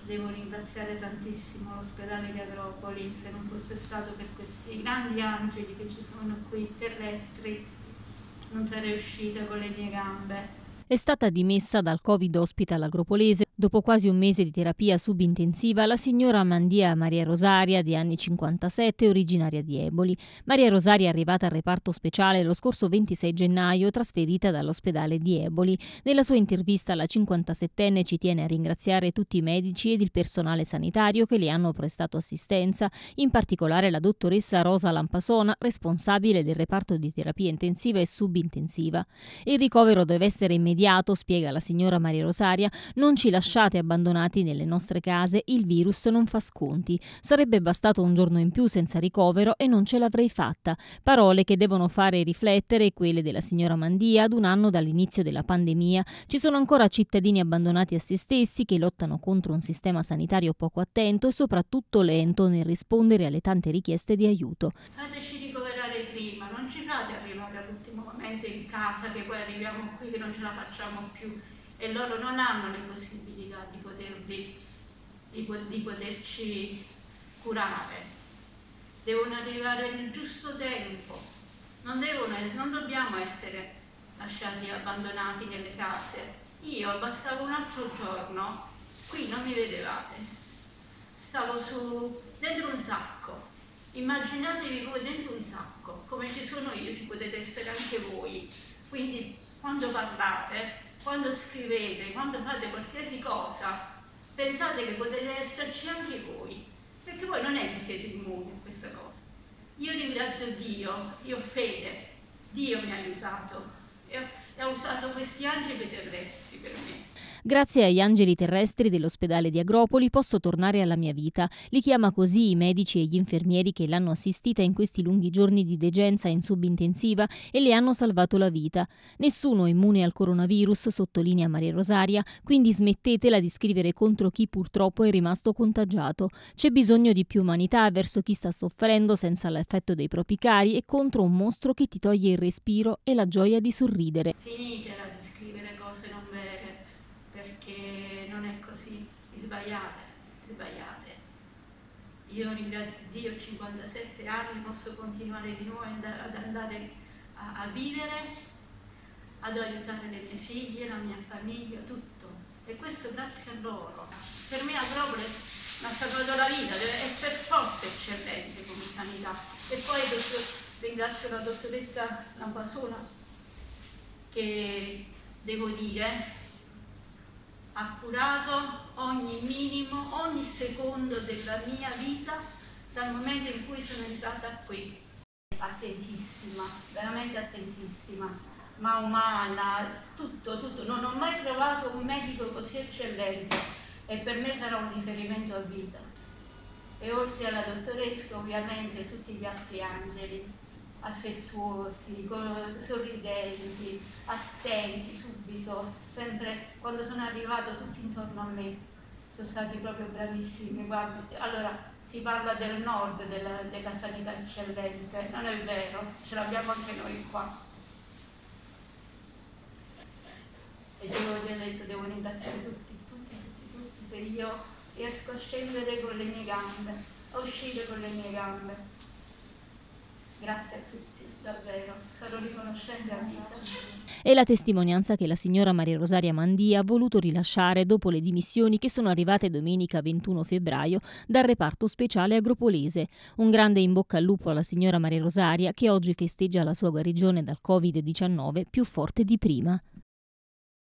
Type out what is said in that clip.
devo ringraziare tantissimo l'ospedale di Agropoli. Se non fosse stato per questi grandi angeli che ci sono qui terrestri, non sarei uscita con le mie gambe. È stata dimessa dal Covid Hospital Agropolese. Dopo quasi un mese di terapia subintensiva, la signora Mandia Maria Rosaria, di anni 57, originaria di Eboli. Maria Rosaria è arrivata al reparto speciale lo scorso 26 gennaio, trasferita dall'ospedale di Eboli. Nella sua intervista la 57enne ci tiene a ringraziare tutti i medici ed il personale sanitario che le hanno prestato assistenza, in particolare la dottoressa Rosa Lampasona, responsabile del reparto di terapia intensiva e subintensiva. Il ricovero deve essere immediato, spiega la signora Maria Rosaria. Non ci lasciate abbandonati nelle nostre case, il virus non fa sconti. Sarebbe bastato un giorno in più senza ricovero e non ce l'avrei fatta. Parole che devono fare riflettere, quelle della signora Mandia, ad un anno dall'inizio della pandemia. Ci sono ancora cittadini abbandonati a se stessi che lottano contro un sistema sanitario poco attento e soprattutto lento nel rispondere alle tante richieste di aiuto. Fateci ricoverare prima, non ci fate arrivare all'ultimo momento in casa che poi arriviamo qui che non ce la facciamo più e loro non hanno le possibilità di poterci curare. Devono arrivare nel giusto tempo, non dobbiamo essere lasciati abbandonati nelle case. Io bastava un altro giorno, qui non mi vedevate, stavo dentro un sacco. Immaginatevi voi dentro un sacco, come ci sono io, ci potete essere anche voi. Quindi quando parlate, quando scrivete, quando fate qualsiasi cosa, pensate che potete esserci anche voi, perché voi non è che siete immuni a questa cosa. Io ringrazio Dio, io ho fede, Dio mi ha aiutato e ha usato questi angeli terrestri per me. Grazie agli angeli terrestri dell'ospedale di Agropoli posso tornare alla mia vita. Li chiama così i medici e gli infermieri che l'hanno assistita in questi lunghi giorni di degenza in subintensiva e le hanno salvato la vita. Nessuno è immune al coronavirus, sottolinea Maria Rosaria, quindi smettetela di scrivere contro chi purtroppo è rimasto contagiato. C'è bisogno di più umanità verso chi sta soffrendo senza l'affetto dei propri cari e contro un mostro che ti toglie il respiro e la gioia di sorridere. Finitela di scrivere cose non vere, perché non è così, sbagliate. Io ringrazio Dio, ho 57 anni, posso continuare di nuovo ad andare a vivere, ad aiutare le mie figlie, la mia famiglia, tutto. E questo grazie a loro. Per me Agropoli mi ha salvato la vita, è per forza eccellente come sanità. E poi ringrazio la dottoressa Lampasona che, devo dire, ha curato ogni minimo, ogni secondo della mia vita dal momento in cui sono entrata qui. Attentissima, veramente attentissima, ma umana, tutto. Non ho mai trovato un medico così eccellente e per me sarà un riferimento a vita. E oltre alla dottoressa, ovviamente, tutti gli altri angeli, affettuosi, sorridenti, attenti subito, sempre quando sono arrivato tutti intorno a me, sono stati proprio bravissimi. Guarda, allora si parla del nord, della sanità eccellente, non è vero, ce l'abbiamo anche noi qua. E devo ringraziare tutti, se io riesco a scendere con le mie gambe, a uscire con le mie gambe. Grazie a tutti, davvero, sarò riconoscente a vita. È la testimonianza che la signora Maria Rosaria Mandia ha voluto rilasciare dopo le dimissioni che sono arrivate domenica 21 febbraio dal reparto speciale agropolese. Un grande in bocca al lupo alla signora Maria Rosaria che oggi festeggia la sua guarigione dal Covid-19 più forte di prima.